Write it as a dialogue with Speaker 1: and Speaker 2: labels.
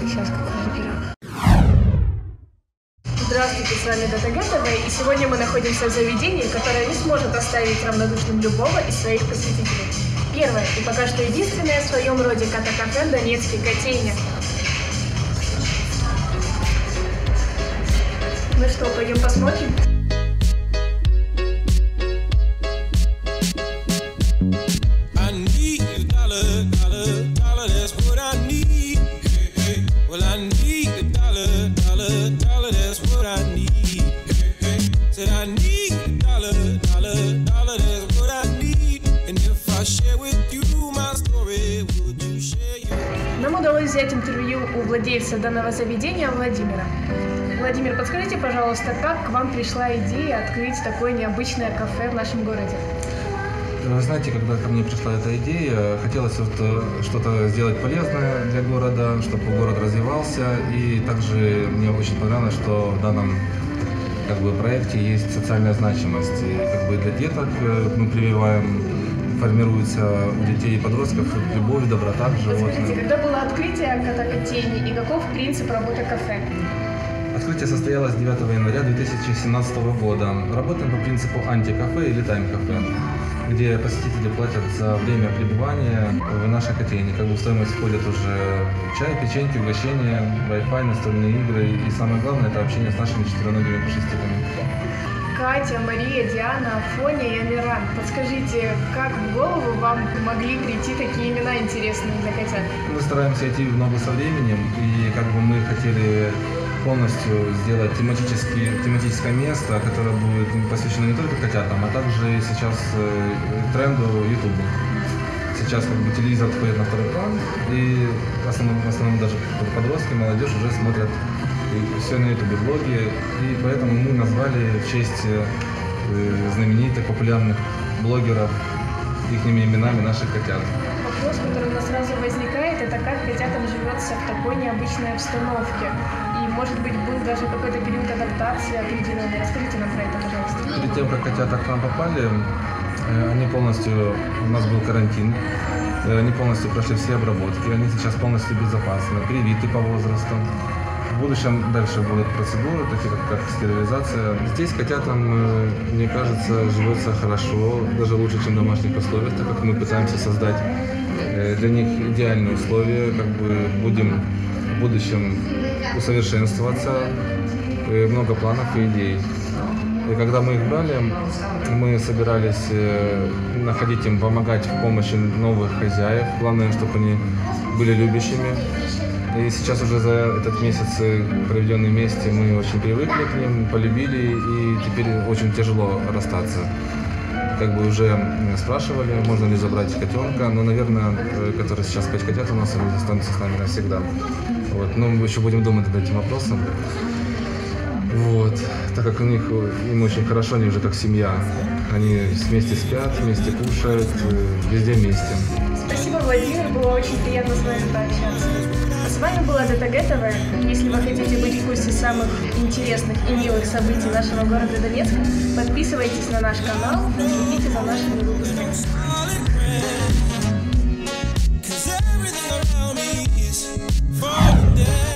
Speaker 1: Сейчас как заберем. Здравствуйте, с вами ДТГ ТВ, и сегодня мы находимся в заведении, которое не сможет оставить равнодушным любого из своих посетителей. Первое и пока что единственное в своем роде ката-кафе в Донецке Котельня. Ну что, пойдем посмотрим? Нам удалось взять интервью у владельца данного заведения Владимира. Владимир, подскажите, пожалуйста, как к вам пришла идея открыть такое необычное кафе в нашем городе?
Speaker 2: Вы знаете, когда ко мне пришла эта идея, хотелось что-то сделать полезное для города, чтобы город развивался. И также мне очень понравилось, что в данном проекте есть социальная значимость. И для деток мы прививаем, формируется у детей и подростков любовь, доброта к животным.
Speaker 1: Подскажите, когда было открытие кота-котельни и каков принцип работы кафе?
Speaker 2: Открытие состоялось 9 января 2017 года. Работаем по принципу анти-кафе или тайм-кафе, где посетители платят за время пребывания в нашей котельне. В стоимость входят уже чай, печеньки, угощения, Wi-Fi, настольные игры и самое главное – это общение с нашими четвероногими пушистиками.
Speaker 1: Катя, Мария, Диана, Афоня и Амиран. Подскажите, как в голову вам могли прийти такие имена интересные для котят?
Speaker 2: Мы стараемся идти в ногу со временем, и мы хотели полностью сделать тематическое место, которое будет посвящено не только котятам, а также сейчас тренду YouTube. Сейчас телевизор отходит на второй план, и в основном даже подростки, молодежь уже смотрят все на YouTube, блоги, и поэтому мы назвали в честь знаменитых, популярных блогеров ихними именами наших котят.
Speaker 1: Вопрос, который у нас сразу возникает, это как котятам живется в такой необычной обстановке. И, может быть, был даже какой-то период адаптации определенной. Расскажите нам про это, пожалуйста.
Speaker 2: Перед тем, как котята к нам попали, у нас был карантин, они полностью прошли все обработки, они сейчас полностью безопасны, привиты по возрасту. В будущем дальше будут процедуры, такие как стерилизация. Здесь котятам, мне кажется, живется хорошо, даже лучше, чем в домашних условиях, так как мы пытаемся создать для них идеальные условия, будем в будущем усовершенствоваться, много планов и идей. И когда мы их брали, мы собирались находить им, помогать в помощи новых хозяев. Главное, чтобы они были любящими. И сейчас уже за этот месяц, проведенный вместе, мы очень привыкли к ним, полюбили, и теперь очень тяжело расстаться. Уже спрашивали, можно ли забрать котенка, но, наверное, который сейчас 5 котят у нас, они останутся с нами навсегда. Но мы еще будем думать над этим вопросом. Так как им очень хорошо, они уже как семья. Они вместе спят, вместе кушают, везде вместе.
Speaker 1: Спасибо, Владимир, было очень приятно с вами пообщаться. С вами была ДТГ ТВ. Если вы хотите быть в курсе самых интересных и милых событий нашего города Донецка, подписывайтесь на наш канал и следите за нашими выпусками.